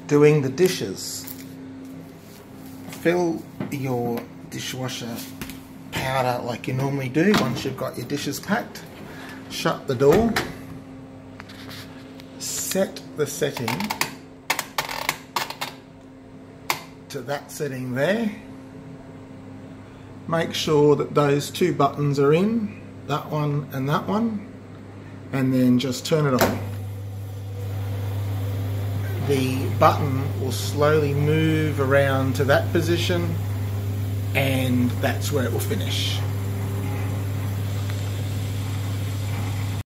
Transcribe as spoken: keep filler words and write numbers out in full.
doing the dishes. Fill your dishwasher powder like you normally do once you've got your dishes packed. Shut the door. Set the setting to that setting there. Make sure that those two buttons are in, that one and that one, and then just turn it on. The button will slowly move around to that position, and that's where it will finish.